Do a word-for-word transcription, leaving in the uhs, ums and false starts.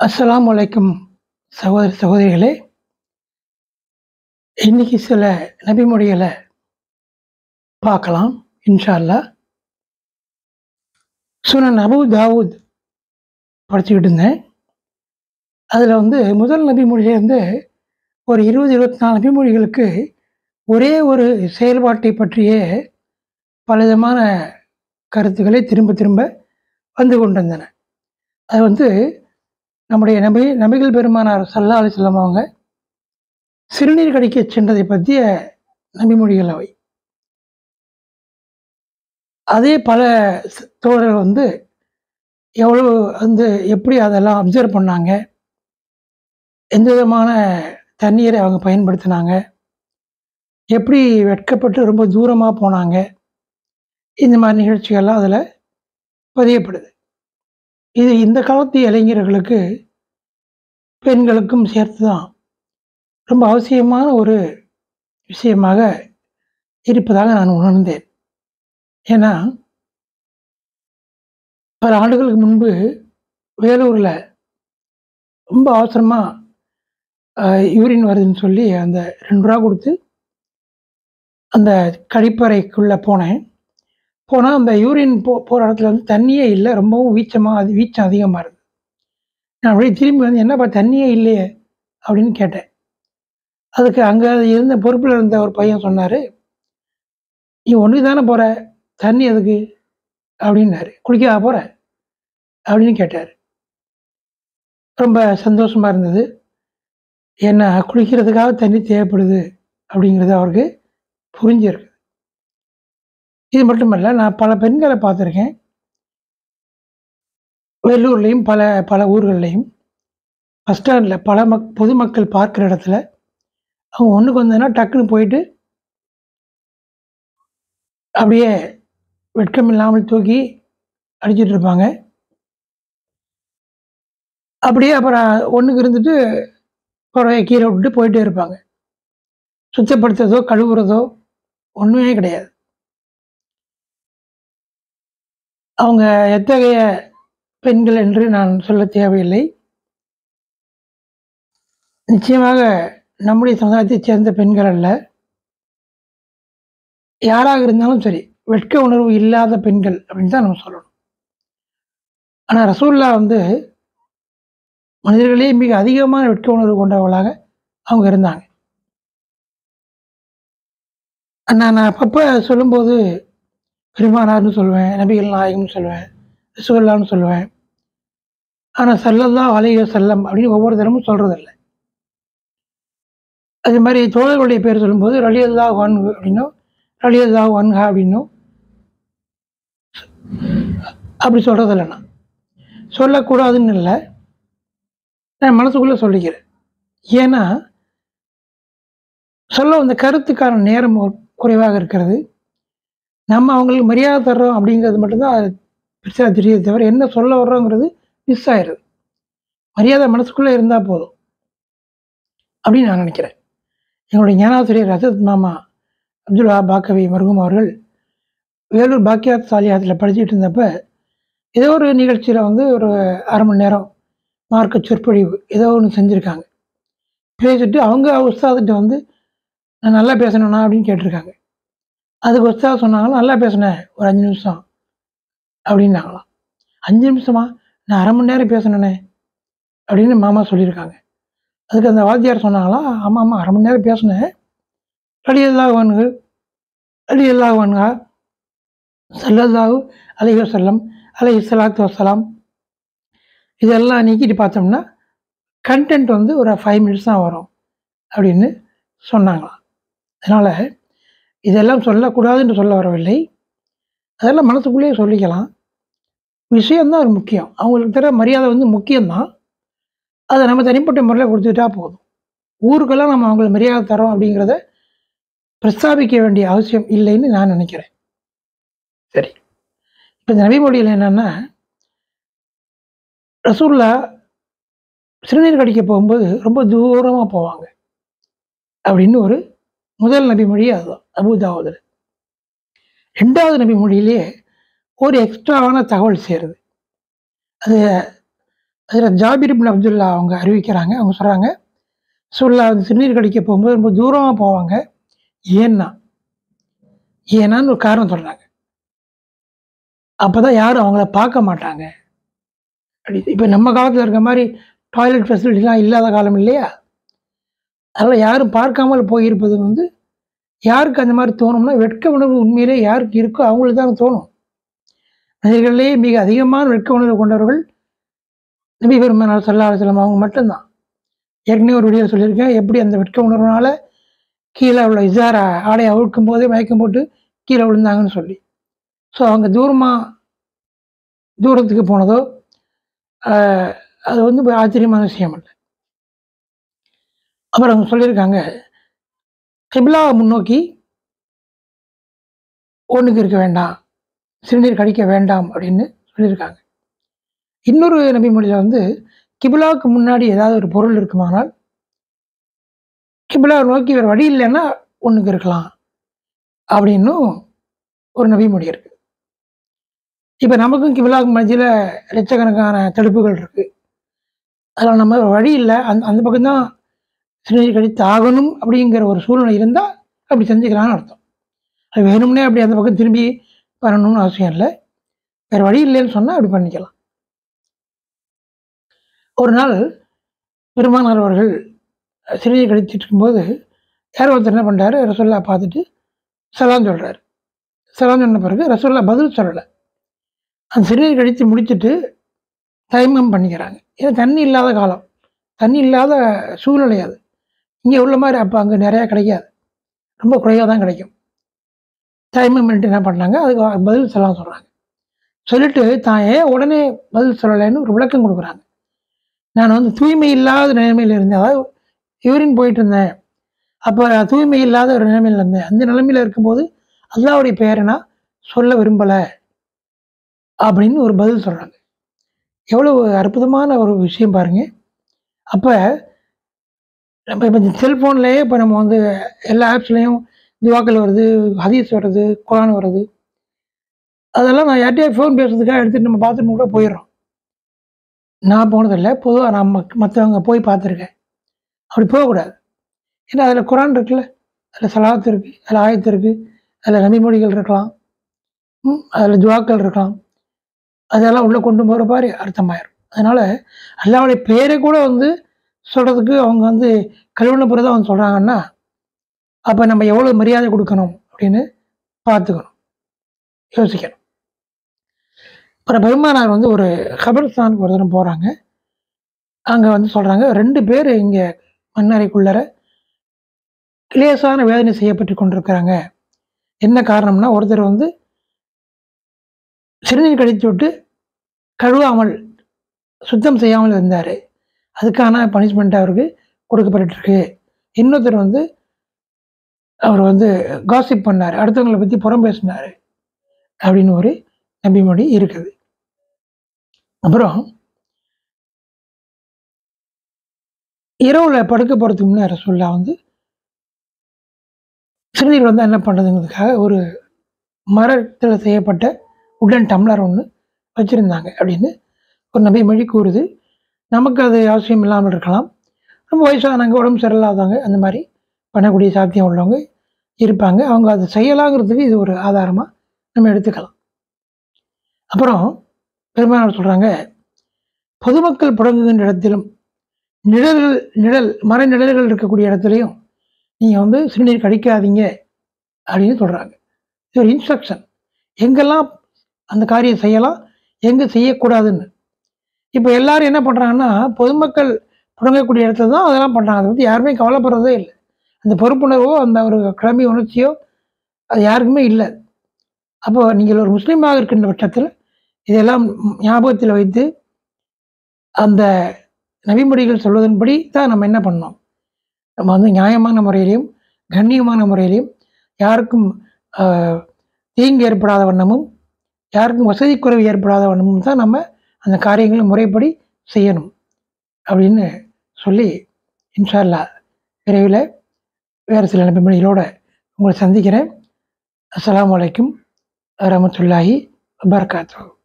அஸ்ஸலாமு அலைக்கும் சகோதர சகோதரிகளே. இன்னைக்கு சில நபிமொழிகள பார்க்கலாம் இன்ஷா அல்லாஹ். சுனன் அபூ தாவூத் படிச்சுக்கிட்டு இருந்தேன். அதில் வந்து முதல் நபிமொழியே வந்து ஒரு இருபது இருபத்தி நாலு நபிமொழிகளுக்கு ஒரே ஒரு செயல்பாட்டை பற்றியே பலவிதமான கருத்துக்களை திரும்ப திரும்ப வந்து கொண்டிருந்தன. அது வந்து நம்முடைய நபி நபிகள் பெருமானார் ஸல்லல்லாஹு அலைஹி வஸல்லம் அவங்க சிறுநீர் கழிக்கச் சென்றதை பற்றிய நபிமொழிகள் அவை. அதே பல ஸ் தோழர்கள் வந்து எவ்வளோ வந்து எப்படி அதெல்லாம் அப்சர்வ் பண்ணாங்க, எந்த விதமான தண்ணீரை அவங்க பயன்படுத்தினாங்க, எப்படி வெட்கப்பட்டு ரொம்ப தூரமா போனாங்க, இந்த மாதிரி நிகழ்ச்சிகள்லாம் அதில் பதியப்படுது. இது இந்த காலத்து இளைஞர்களுக்கு, பெண்களுக்கும் சேர்த்து தான் ரொம்ப அவசியமான ஒரு விஷயமாக இருப்பதாக நான் உணர்ந்தேன். ஏன்னா, பல ஆண்டுகளுக்கு முன்பு வேலூர்ல ரொம்ப அவசரமா அ யூரின் வருதுன்னு சொல்லி அந்த ரூ. ரெண்டு குடுத்து அந்த கழிப்பறைக்குள்ள போனேன். போனா அந்த யூரின் போ போற இடத்துல வந்து தண்ணியே இல்ல. ரொம்பவும் வீச்சமா அது வீச்சம் அதிகமா இருந்தது. நான் அப்படியே திரும்பி வந்து, "என்னப்பா தண்ணியே இல்லையே?" அப்படின்னு கேட்டேன். அதுக்கு அங்க இருந்த பொறுப்புல இருந்த ஒரு பையன் சொன்னாரு, "நீ ஒண்ணுக்கு தானே போற, தண்ணி எதுக்கு?" அப்படின்னாரு. "குளிக்கவா போற?" அப்படின்னு கேட்டாரு. ரொம்ப சந்தோஷமா இருந்தது. ஏன்னா, குளிக்கிறதுக்காக தண்ணி தேவைப்படுது அப்படிங்கிறது அவருக்கு புரிஞ்சிருக்கு. இது மட்டுமல்ல, நான் பல பெண்கள பார்த்துருக்கேன். வேலூர்லயும், பல பல ஊர்கள்லயும், பஸ் ஸ்டாண்ட்ல பல மக் பொதுமக்கள் பார்க்கிற இடத்துல, அவங்க ஒண்ணுக்கு வந்ததுன்னா டக்குன்னு போயிட்டு, அப்படியே வெட்கம் இல்லாமல் தூக்கி அடிச்சிட்டு இருப்பாங்க. அப்படியே அப்புறம் ஒண்ணுக்கு இருந்துட்டு புடவைய கீழ விட்டுட்டு போயிட்டே இருப்பாங்க. சுத்தப்படுத்துறதோ, கழுவுறதோ ஒண்ணுமே கிடையாது. அவங்க எத்தகைய பெண்கள் என்று நான் சொல்ல தேவையில்லை. நிச்சயமாக நம்முடைய சமுதாயத்தைச் சேர்ந்த பெண்கள் அல்ல. யாராக இருந்தாலும் சரி, வெட்க உணர்வு இல்லாத பெண்கள் அப்படின்னு தான் நம்ம சொல்லணும். ஆனா ரசூலுல்லாஹ் வந்து மனிதர்களே மிக அதிகமான வெட்க உணர்வு கொண்டவர்களாக அவங்க இருந்தாங்க. நான் நான் அப்பப்ப சொல்லும்போது பெருமானார்ன்னு சொல்லுவேன், நபிகள் நாயகம்னு சொல்லுவேன், ரசூலுல்லாஹ்ன்னு சொல்லுவேன். ஆனா ஸல்லல்லாஹு அலைஹி வஸல்லம் அப்படின்னு ஒவ்வொரு தரமும் சொல்றதில்ல. அதே மாரி தோழர்களுடைய பேர் சொல்லும்போது ரலியல்லாஹு அன்ஹு அப்படின்னும், ரலியல்லாஹு அன்ஹா அப்படின்னும் அப்படி சொல்றதில்ல நான். சொல்லக்கூடாதுன்னு இல்ல. நான் மனசுக்குள்ள சொல்லிக்கிறேன். ஏன்னா, சொல்ல வந்த கருத்துக்கான நேரம் ஒ குறைவாக இருக்கிறது. நம்ம அவங்களுக்கு மரியாதை தர்றோம் அப்படிங்கிறது மட்டும் தான் பெருசா தெரியுதே தவிர, என்ன சொல்ல வர்றோங்கிறது மிஸ் ஆயிருது. மரியாதை மனசுக்குள்ள இருந்தா போதும். அப்படின்னு நான் நினைக்கிறேன். எங்களுடைய ஞானாசிரியர் ஹசரத் மாமா அப்துல் வஹாப் பாக்கவி மர்ஹூம் அவர்கள் வேலூர் பாக்கியாத் சாலிஹாத்துல படிச்சுட்டு இருந்தப்ப, ஏதோ ஒரு நிகழ்ச்சியில வந்து ஒரு அரை மணி நேரம் மார்க்க சொற்பொழிவு ஏதோ ஒண்ணு செஞ்சிருக்காங்க. பேசிட்டு அவங்க உஸ்தாதுட்ட வந்து, "நான் நல்லா பேசினேனா?" அப்படின்னு கேட்டிருக்காங்க. அதுக்கு உஸ்தாத் சொன்னாங்களாம், "நல்லா பேசின. ஒரு அஞ்சு நிமிஷம்." அப்படின்னாங்களாம். "அஞ்சு நிமிஷமா? நான் அரை மணி நேரம் பேசினேனே." அப்படின்னு மாமா சொல்லியிருக்காங்க. அதுக்கு அந்த வாத்தியார் சொன்னாங்களாம், "ஆமாமா அரை மணி நேரம் பேசினேன். ரலியல்லாஹு அன்ஹு, ரலியல்லாஹு அன்ஹா, ஸல்லல்லாஹு அலைஹி வஸல்லம், அலைஹி ஸலாத்து வஸ்ஸலாம் இதெல்லாம் நீக்கிட்டு பார்த்தோம்னா, கன்டென்ட் வந்து ஒரு ஐந்து மினிட்ஸ் தான் வரும்." அப்படின்னு சொன்னாங்களாம். அதனால இதெல்லாம் சொல்லக்கூடாதுன்னு சொல்ல வரவில்லை. அதெல்லாம் மனசுக்குள்ளேயே சொல்லிக்கலாம். விஷயம் தான் ஒரு முக்கியம். அவங்களுக்கு தர மரியாதை வந்து முக்கியம் தான். அத நம்ம தனிப்பட்ட முறையில குடுத்துட்டா போதும். ஊருக்கெல்லாம் நம்ம அவங்களுக்கு மரியாதை தர்றோம் அப்படிங்கிறத பிரஸ்தாபிக்க வேண்டிய அவசியம் இல்லைன்னு நான் நினைக்கிறேன். சரி. இப்ப இந்த நபிமொழியில என்னன்னா, ரசூலுல்லாஹ் சிறுநீர் கழிக்க போகும்போது ரொம்ப தூரமா போவாங்க. அப்படின்னு ஒரு முதல் நபிமொழி அதுதான். அபூ தாவூதுல. இரண்டாவது நபிமொழியிலேயே ஒரு எக்ஸ்ட்ராவான தகவல் சேருது. அது அதில் ஜாபிர் இப்னு அப்துல்லா அவங்க அறிவிக்கிறாங்க. அவங்க சொல்கிறாங்க, ரசூலுல்லாஹ் வந்து சிறுநீர் கழிக்க போகும்போது ரொம்ப தூரமாக போவாங்க. ஏன்னா ஏன்னான்னு ஒரு காரணம் சொல்கிறாங்க. அப்போ தான் யாரும் அவங்கள பார்க்க மாட்டாங்க அப்படி. இப்போ நம்ம காலத்தில் இருக்க மாதிரி டாய்லெட் ஃபெசிலிட்டிலாம் இல்லாத காலம் இல்லையா? அதனால் யாரும் பார்க்காமல் போயிருப்பது வந்து யாருக்கு அந்த மாதிரி தோணும்னா, வெட்க உணர்வு உண்மையிலே யாருக்கு இருக்கோ அவங்களுக்கு தான் தோணும். மனிதர்களிலேயே மிக அதிகமான வெட்க உணர்வு கொண்டவர்கள் நபி பெருமானார் ஸல்லல்லாஹு அலைஹி வஸல்லம் அவங்க மட்டும்தான். ஏற்கனவே ஒரு வீடியோவில் சொல்லியிருக்கேன், எப்படி அந்த வெட்க உணர்வுனால கீழே உள்ள இசார ஆடையை அவிழ்க்கும் போதே மயக்கம் போட்டு கீழே விழுந்தாங்கன்னு சொல்லி. ஸோ அவங்க தூரமாக தூரத்துக்கு போனதோ அது வந்து ஆச்சரியமான விஷயம் இல்லை. அப்புறம் அவங்க சொல்லியிருக்காங்க, கிப்லாவை முன்னோக்கி ஒன்றுக்கு இருக்க வேண்டாம், சிறுநீர் கழிக்க வேண்டாம் அப்படின்னு சொல்லியிருக்காங்க. இன்னொரு நபி மொழியில் வந்து கிப்லாவுக்கு முன்னாடி ஏதாவது ஒரு பொருள் இருக்குமானால் கிப்லாவை நோக்கி வேறு வழி இல்லைன்னா ஒன்றுக்கு இருக்கலாம் அப்படின்னும் ஒரு நபி மொழி இருக்கு. இப்போ நமக்கும் கிப்லாவுக்கு மத்தியில் லட்சக்கணக்கான தடுப்புகள் இருக்குது. அதில் நம்ம வழி இல்லை, அந்த அந்த பக்கம்தான் சிறுநீர் கழித்து ஆகணும் அப்படிங்கிற ஒரு சூழ்நிலை இருந்தால் அப்படி செஞ்சுக்கலான்னு அர்த்தம். அது வேணும்னே அப்படி அந்த பக்கம் திரும்பி வரணும்னு அவசியம் இல்லை. வேறு வழி இல்லைன்னு சொன்னால் அப்படி பண்ணிக்கலாம். ஒரு நாள் பெருமானார் அவர்கள் சிறுநீர் கழிச்சிட்டு இருக்கும்போது யார் ஒருத்தர் என்ன பண்ணுறாரு, ரசூலுல்லாஹ் பார்த்துட்டு சலாம் சொல்கிறாரு. சலாம் சொன்ன பிறகு ரசூலுல்லாஹ் பதில் சொல்லலை. அந்த சிறுநீர் கழித்து முடிச்சுட்டு தயமம் பண்ணிக்கிறாங்க. ஏன்னா தண்ணி இல்லாத காலம், தண்ணி இல்லாத சூழ்நிலை அது. இங்கே உள்ள மாதிரி அப்போ அங்கே நிறையா கிடைக்காது, ரொம்ப குறைவாக தான் கிடைக்கும். தயமம் பண்ணிட்டு என்ன பண்ணாங்க, அதுக்கு பதில் சலாம் சொல்கிறாங்க. சொல்லிட்டு தான் ஏன் உடனே பதில் சொல்லலைன்னு ஒரு விளக்கம் கொடுக்குறாங்க. நான் வந்து தூய்மை இல்லாத நிலைமையில் இருந்தேன், அதாவது யூரின் போயிட்டு இருந்தேன். அப்போ தூய்மை இல்லாத ஒரு நிலைமையில் இருந்தேன். அந்த நிலைமையில் இருக்கும்போது அல்லாஹ்வுடைய பெயரை நான் சொல்ல விரும்பலை அப்படின்னு ஒரு பதில் சொல்கிறாங்க. எவ்வளோ அற்புதமான ஒரு விஷயம் பாருங்கள். அப்போ நம்ம இப்போ இந்த செல்ஃபோன்லேயே இப்போ நம்ம வந்து எல்லா ஆப்ஸ்லேயும் துவாக்கள் வருது, ஹதீஸ் வருது, குர்ஆன் வருது. அதெல்லாம் நான் யார்கிட்டயாவது ஃபோன் பேசுறதுக்காக எடுத்துகிட்டு நம்ம பாத்ரூம் கூட போயிடுறோம். நான் போனதில்லை, பொதுவாக நான் மற்றவங்க போய் பார்த்துருக்கேன். அப்படி போகக்கூடாது. ஏன்னா அதில் குர்ஆன் இருக்குல்ல, அதில் ஸலாத் இருக்குது, அதில் ஆயத்து இருக்குது, அதில் நபிமொழிகள் இருக்கலாம், அதில் துவாக்கள் இருக்கலாம். அதெல்லாம் உள்ளே கொண்டு போகிற மாதிரி அர்த்தமாயிரும். அதனால் அல்லாஹ்வுடைய பேரை கூட வந்து சொல்கிறதுக்கு அவங்க வந்து கழுவுன பிறகு தான் வந்து சொல்கிறாங்கன்னா, அப்போ நம்ம எவ்வளோ மரியாதை கொடுக்கணும் அப்படின்னு பார்த்துக்கணும், யோசிக்கணும். அப்புறம் பெருமானார் வந்து ஒரு கபர்ஸ்தானுக்கு ஒரு தரம் போகிறாங்க. அங்கே வந்து சொல்கிறாங்க, ரெண்டு பேர் இங்கே மண்ணறைக்குள்ளர கிளேசான வேதனை செய்யப்பட்டு கொண்டிருக்கிறாங்க. என்ன காரணம்னா, ஒருத்தர் வந்து சிறுநீர் கழித்து விட்டு கழுவாமல் சுத்தம் செய்யாமல் இருந்தார், அதுக்கான பனிஷ்மெண்ட் அவருக்கு கொடுக்கப்பட்டுருக்கு. இன்னொருத்தர் வந்து அவர் வந்து காசிப் பண்ணார், அடுத்தவங்களை பற்றி புறம் பேசினார் அப்படின்னு ஒரு நபிமொழி இருக்குது. அப்புறம் இரவில் படுக்க போகிறதுக்கு முன்னே ரசூலுல்லாஹ் வந்து சிறுநீர் வந்தால் என்ன பண்ணுறதுங்கிறதுக்காக ஒரு மரத்தில் செய்யப்பட்ட உடன் டம்ளர் ஒன்று வச்சுருந்தாங்க அப்படின்னு ஒரு நபிமொழி கூறுது. நமக்கு அது அவசியம் இல்லாமல் இருக்கலாம். ரொம்ப வயசானவங்க, உடம்பு சரியில்லாதவங்க, அந்த மாதிரி பண்ணக்கூடிய சாத்தியம் உள்ளவங்க இருப்பாங்க. அவங்க அதை செய்யலாங்கிறதுக்கு இது ஒரு ஆதாரமாக நம்ம எடுத்துக்கலாம். அப்புறம் பெருமானார் சொல்கிறாங்க, பொதுமக்கள் புழங்குகின்ற இடத்திலும் நிழல்கள் நிழல் மர நிழல்கள் இருக்கக்கூடிய இடத்துலையும் நீங்கள் வந்து சிறுநீர் கழிக்காதீங்க அப்படின்னு சொல்கிறாங்க. இது ஒரு இன்ஸ்ட்ரக்ஷன், எங்கெல்லாம் அந்த காரியம் செய்யலாம், எங்கே செய்யக்கூடாதுன்னு. இப்போ எல்லாரும் என்ன பண்ணுறாங்கன்னா, பொதுமக்கள் புழங்கக்கூடிய இடத்துல தான் அதெல்லாம் பண்ணுறாங்க. அதை பற்றி யாருமே கவலைப்படுறதே இல்லை. அந்த பொறுப்புணர்வோ அந்த ஒரு கடமை உணர்ச்சியோ அது யாருக்குமே இல்லை. அப்போ நீங்கள் ஒரு முஸ்லீமாக இருக்கின்ற பட்சத்தில் இதெல்லாம் ஞாபகத்தில் வைத்து அந்த நபிமொழிகள் சொல்வதன்படி தான் நம்ம என்ன பண்ணோம், நம்ம வந்து நியாயமான முறையிலையும் கண்ணியமான முறையிலையும் யாருக்கும் தீங்கு ஏற்படாத வண்ணமும் யாருக்கும் வசதி குறைவு ஏற்படாத வண்ணமும் தான் நம்ம அந்த காரியங்களை முறைப்படி செய்யணும் அப்படின்னு சொல்லி, இன்ஷா அல்லாஹ் விரைவில் வேறு சில நபிமொழிகளோடு உங்களை சந்திக்கிறேன். அஸ்ஸலாமு அலைக்கும் வரஹ்மத்துல்லாஹி வபரகாத்துஹு.